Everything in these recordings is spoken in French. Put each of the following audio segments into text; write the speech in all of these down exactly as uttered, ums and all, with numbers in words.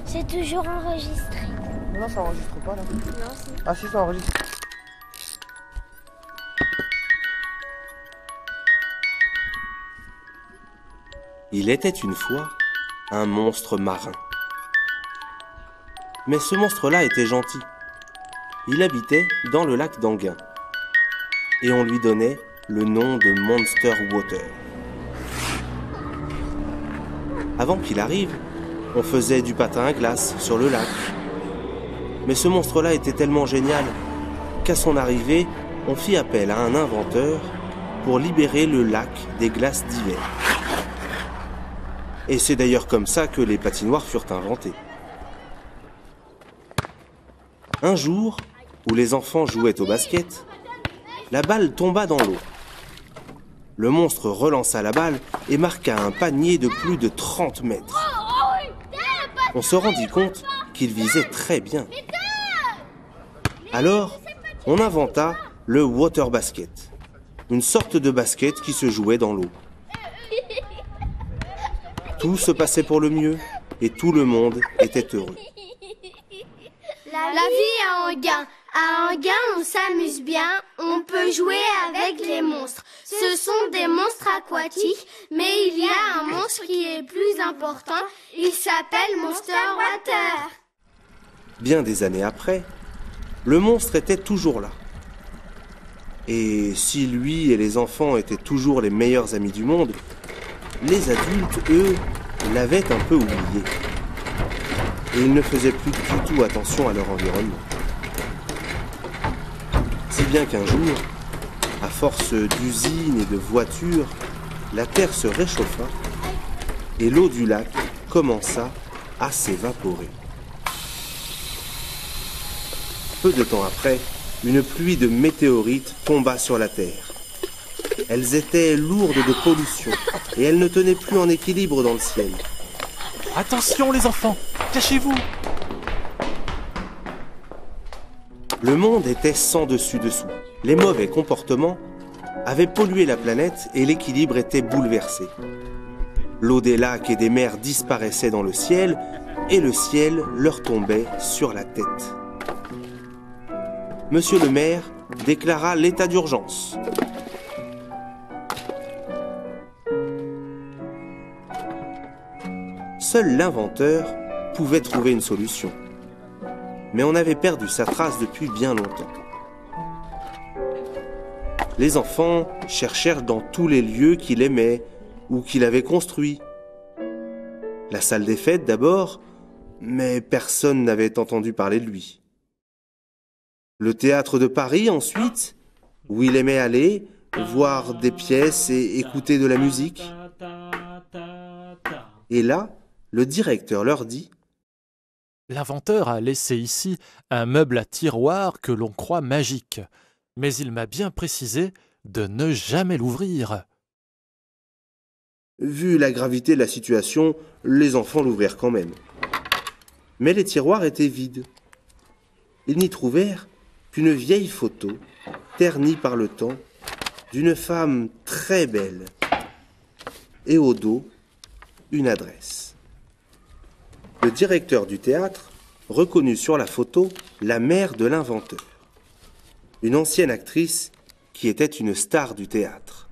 C'est toujours enregistré. Non, ça enregistre pas là. Non, si. Ah si, ça enregistre. Il était une fois un monstre marin. Mais ce monstre-là était gentil. Il habitait dans le lac d'Anguin. Et on lui donnait le nom de Monster Water. Avant qu'il arrive, on faisait du patin à glace sur le lac. Mais ce monstre-là était tellement génial qu'à son arrivée, on fit appel à un inventeur pour libérer le lac des glaces d'hiver. Et c'est d'ailleurs comme ça que les patinoires furent inventées. Un jour, où les enfants jouaient au basket, la balle tomba dans l'eau. Le monstre relança la balle et marqua un panier de plus de trente mètres. On se rendit compte qu'il visait très bien. Alors, on inventa le water basket, une sorte de basket qui se jouait dans l'eau. Tout se passait pour le mieux et tout le monde était heureux. La vie à Anguin. À Anguin, on s'amuse bien, on peut jouer avec les monstres. Ce sont des monstres aquatiques, mais il y a un monstre qui est plus important. Il s'appelle Monster Water. Bien des années après, le monstre était toujours là. Et si lui et les enfants étaient toujours les meilleurs amis du monde, les adultes, eux, l'avaient un peu oublié. Et ils ne faisaient plus du tout attention à leur environnement. Si bien qu'un jour, à force d'usines et de voitures, la terre se réchauffa et l'eau du lac commença à s'évaporer. Peu de temps après, une pluie de météorites tomba sur la terre. Elles étaient lourdes de pollution et elles ne tenaient plus en équilibre dans le ciel. Attention les enfants, cachez-vous! Le monde était sans dessus-dessous. Les mauvais comportements avaient pollué la planète et l'équilibre était bouleversé. L'eau des lacs et des mers disparaissait dans le ciel et le ciel leur tombait sur la tête. Monsieur le maire déclara l'état d'urgence. Seul l'inventeur pouvait trouver une solution. Mais on avait perdu sa trace depuis bien longtemps. Les enfants cherchèrent dans tous les lieux qu'il aimait ou qu'il avait construits. La salle des fêtes d'abord, mais personne n'avait entendu parler de lui. Le théâtre de Paris ensuite, où il aimait aller, voir des pièces et écouter de la musique. Et là, le directeur leur dit: L'inventeur a laissé ici un meuble à tiroir que l'on croit magique, mais il m'a bien précisé de ne jamais l'ouvrir. Vu la gravité de la situation, les enfants l'ouvrirent quand même. Mais les tiroirs étaient vides. Ils n'y trouvèrent qu'une vieille photo, ternie par le temps, d'une femme très belle. Et au dos, une adresse. Le directeur du théâtre reconnut sur la photo la mère de l'inventeur, une ancienne actrice qui était une star du théâtre.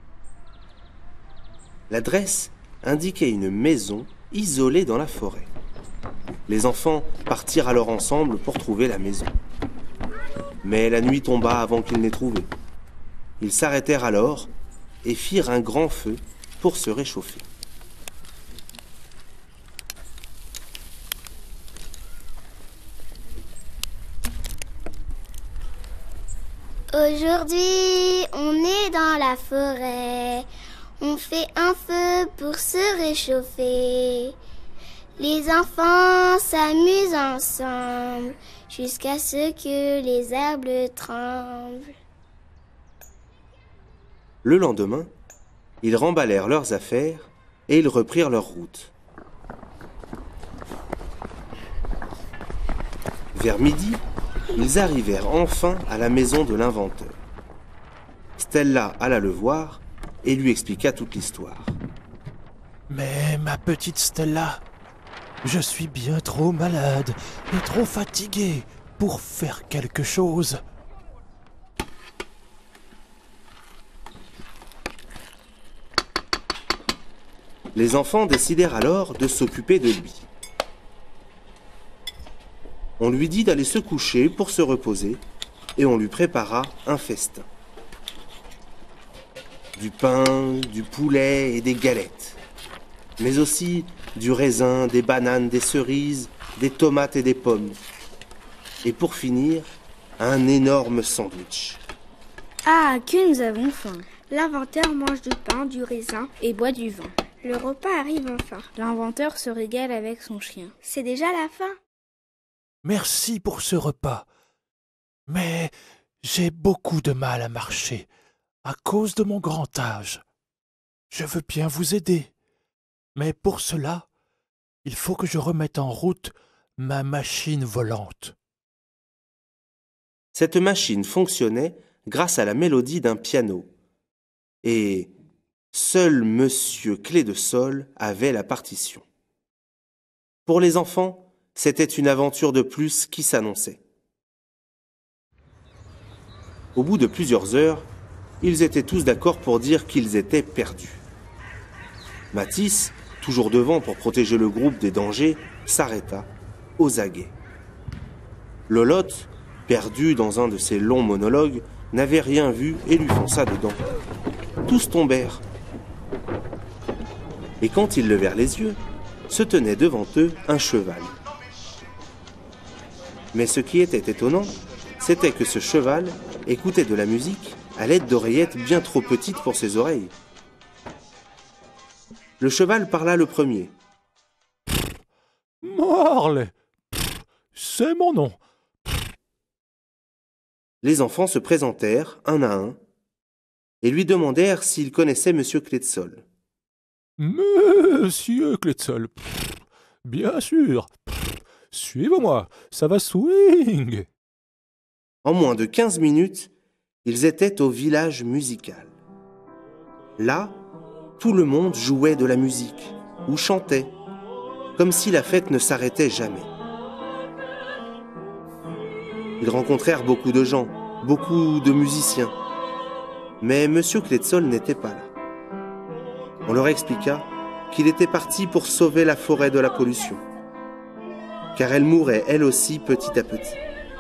L'adresse indiquait une maison isolée dans la forêt. Les enfants partirent alors ensemble pour trouver la maison. Mais la nuit tomba avant qu'ils n'aient trouvé. Ils s'arrêtèrent alors et firent un grand feu pour se réchauffer. Aujourd'hui, on est dans la forêt. On fait un feu pour se réchauffer. Les enfants s'amusent ensemble jusqu'à ce que les arbres tremblent. Le lendemain, ils remballèrent leurs affaires et ils reprirent leur route. Vers midi, ils arrivèrent enfin à la maison de l'inventeur. Stella alla le voir et lui expliqua toute l'histoire. Mais ma petite Stella, Je suis bien trop malade et trop fatigué pour faire quelque chose. Les enfants décidèrent alors de s'occuper de lui. On lui dit d'aller se coucher pour se reposer et on lui prépara un festin. Du pain, du poulet et des galettes, mais aussi du raisin, des bananes, des cerises, des tomates et des pommes. Et pour finir, un énorme sandwich. Ah, que nous avons faim. L'inventeur mange du pain, du raisin et boit du vin. Le repas arrive enfin. L'inventeur se régale avec son chien. C'est déjà la fin. Merci pour ce repas. Mais j'ai beaucoup de mal à marcher à cause de mon grand âge. Je veux bien vous aider, mais pour cela, il faut que je remette en route ma machine volante. Cette machine fonctionnait grâce à la mélodie d'un piano. Et seul Monsieur Clé de Sol avait la partition. Pour les enfants, c'était une aventure de plus qui s'annonçait. Au bout de plusieurs heures, ils étaient tous d'accord pour dire qu'ils étaient perdus. Mathis, toujours devant pour protéger le groupe des dangers, s'arrêta, aux aguets. Lolotte, perdu dans un de ses longs monologues, n'avait rien vu et lui fonça dedans. Tous tombèrent. Et quand ils levèrent les yeux, se tenait devant eux un cheval. Mais ce qui était étonnant, c'était que ce cheval écoutait de la musique à l'aide d'oreillettes bien trop petites pour ses oreilles. Le cheval parla le premier. « Marley, c'est mon nom. » Les enfants se présentèrent, un à un, et lui demandèrent s'il connaissait Monsieur Clé de Sol. « Monsieur Clé de Sol, bien sûr. Suivez-moi, ça va swing !» En moins de quinze minutes, ils étaient au village musical. Là, tout le monde jouait de la musique ou chantait, comme si la fête ne s'arrêtait jamais. Ils rencontrèrent beaucoup de gens, beaucoup de musiciens. Mais Monsieur Clé de Sol n'était pas là. On leur expliqua qu'il était parti pour sauver la forêt de la pollution, car elle mourait elle aussi petit à petit.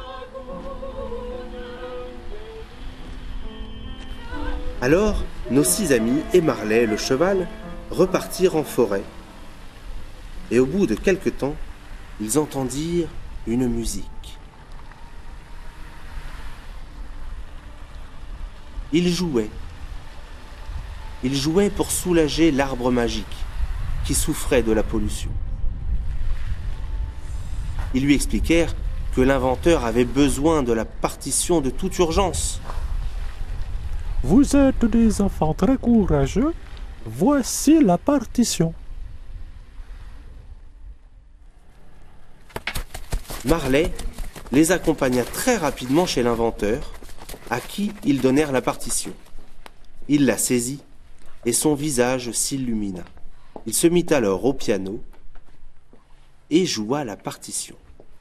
Alors, nos six amis et Marley, le cheval, repartirent en forêt. Et au bout de quelque temps, ils entendirent une musique. Ils jouaient. Ils jouaient pour soulager l'arbre magique qui souffrait de la pollution. Ils lui expliquèrent que l'inventeur avait besoin de la partition de toute urgence. « Vous êtes des enfants très courageux. Voici la partition. » Marley les accompagna très rapidement chez l'inventeur, à qui ils donnèrent la partition. Il la saisit et son visage s'illumina. Il se mit alors au piano et joua la partition.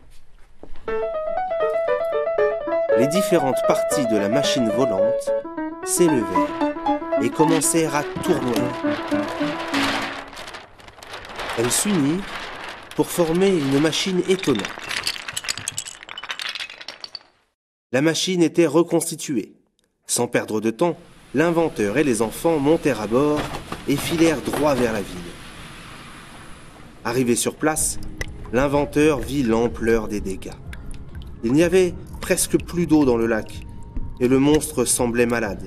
Les différentes parties de la machine volante s'élevèrent et commencèrent à tournoyer. Elles s'unirent pour former une machine étonnante. La machine était reconstituée. Sans perdre de temps, l'inventeur et les enfants montèrent à bord et filèrent droit vers la ville. Arrivé sur place, l'inventeur vit l'ampleur des dégâts. Il n'y avait presque plus d'eau dans le lac et le monstre semblait malade.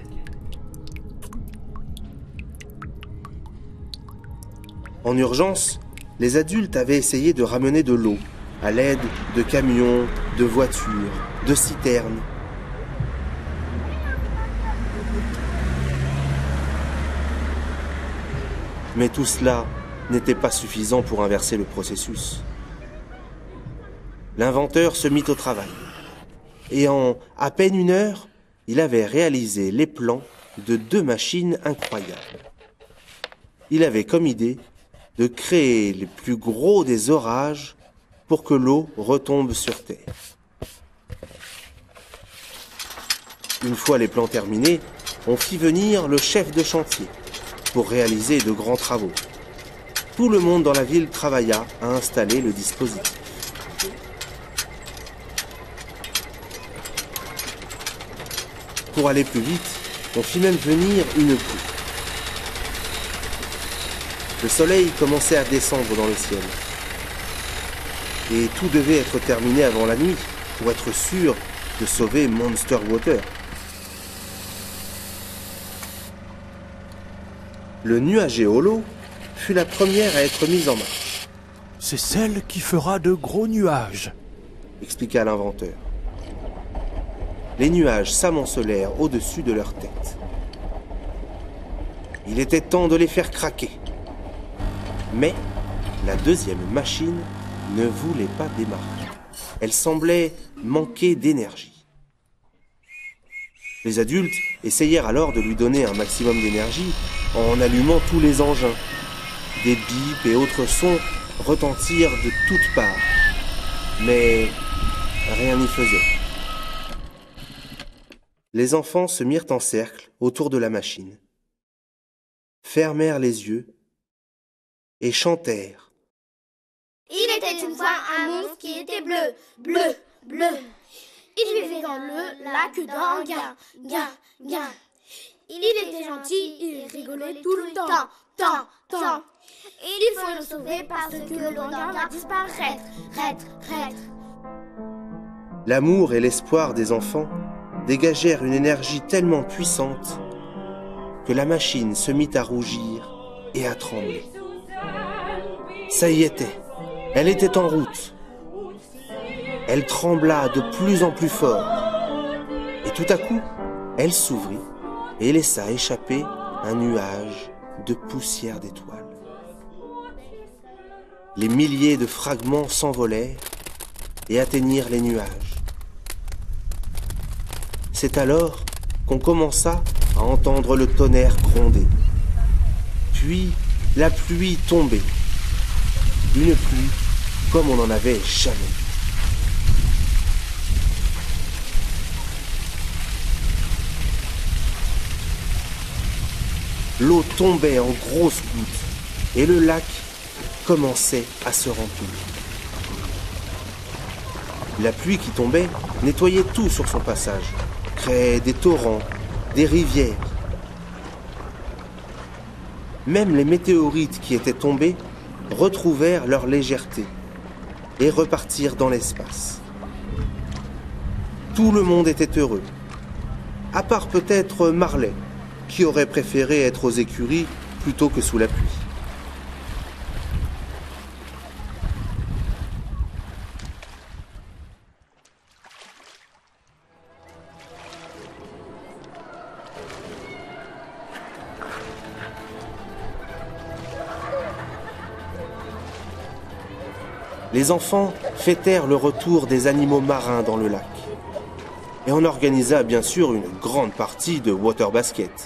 En urgence, les adultes avaient essayé de ramener de l'eau à l'aide de camions, de voitures, de citernes. Mais tout cela n'était pas suffisant pour inverser le processus. L'inventeur se mit au travail. Et en à peine une heure, il avait réalisé les plans de deux machines incroyables. Il avait comme idée de créer les plus gros des orages pour que l'eau retombe sur terre. Une fois les plans terminés, on fit venir le chef de chantier pour réaliser de grands travaux. Tout le monde dans la ville travailla à installer le dispositif. Pour aller plus vite, on fit même venir une pluie. Le soleil commençait à descendre dans le ciel. Et tout devait être terminé avant la nuit pour être sûr de sauver Monster Water. Le nuagéolo fut la première à être mise en marche. C'est celle qui fera de gros nuages, expliqua l'inventeur. Les nuages s'amoncelèrent au-dessus de leur tête. Il était temps de les faire craquer. Mais la deuxième machine ne voulait pas démarrer. Elle semblait manquer d'énergie. Les adultes essayèrent alors de lui donner un maximum d'énergie en allumant tous les engins. Des bips et autres sons retentirent de toutes parts. Mais rien n'y faisait. Les enfants se mirent en cercle autour de la machine, fermèrent les yeux et chantèrent. Il était une fois un monstre qui était bleu, bleu, bleu. Il vivait dans le lac d'Anguin, Guin, Guin. Il était gentil, il rigolait tout le temps, temps, temps. Il faut le sauver parce que l'Anguin va disparaître, rêtre, rêtre. L'amour et l'espoir des enfants dégagèrent une énergie tellement puissante que la machine se mit à rougir et à trembler. Ça y était, elle était en route. Elle trembla de plus en plus fort. Et tout à coup, elle s'ouvrit et laissa échapper un nuage de poussière d'étoiles. Les milliers de fragments s'envolèrent et atteignirent les nuages. C'est alors qu'on commença à entendre le tonnerre gronder. Puis la pluie tombait. Une pluie comme on n'en avait jamais vu. L'eau tombait en grosses gouttes et le lac commençait à se remplir. La pluie qui tombait nettoyait tout sur son passage, créait des torrents, des rivières. Même les météorites qui étaient tombés retrouvèrent leur légèreté et repartirent dans l'espace. Tout le monde était heureux, à part peut-être Marley, qui aurait préféré être aux écuries plutôt que sous la pluie. Les enfants fêtèrent le retour des animaux marins dans le lac. Et on organisa bien sûr une grande partie de water basket.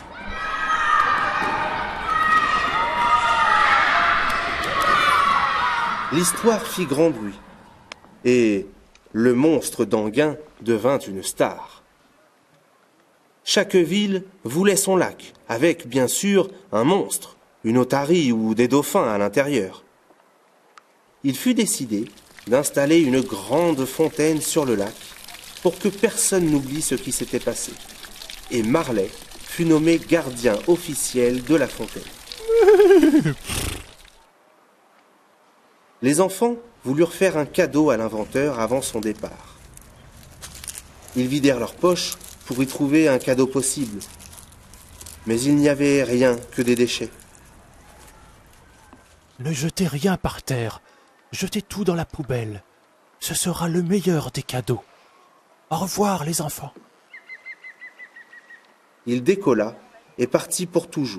L'histoire fit grand bruit. Et le monstre d'Anguin devint une star. Chaque ville voulait son lac, avec bien sûr un monstre, une otarie ou des dauphins à l'intérieur. Il fut décidé d'installer une grande fontaine sur le lac pour que personne n'oublie ce qui s'était passé. Et Marley fut nommé gardien officiel de la fontaine. Les enfants voulurent faire un cadeau à l'inventeur avant son départ. Ils vidèrent leurs poches pour y trouver un cadeau possible. Mais il n'y avait rien que des déchets. Ne jetez rien par terre. Jetez tout dans la poubelle. Ce sera le meilleur des cadeaux. Au revoir, les enfants. Il décolla et partit pour toujours.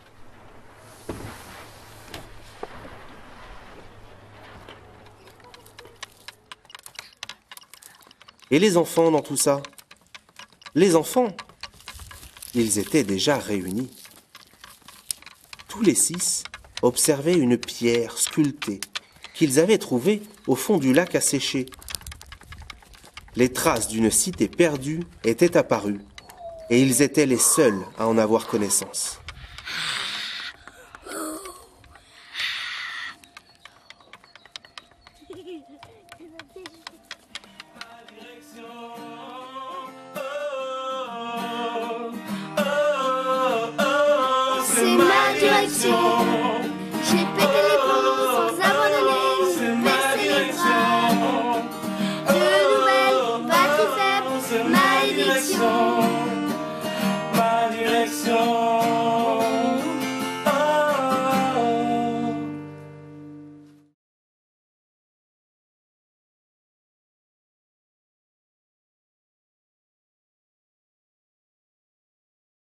Et les enfants dans tout ça? Les enfants, ils étaient déjà réunis. Tous les six observaient une pierre sculptée qu'ils avaient trouvée au fond du lac asséché. Les traces d'une cité perdue étaient apparues, et ils étaient les seuls à en avoir connaissance. C'est ma direction. J'ai pété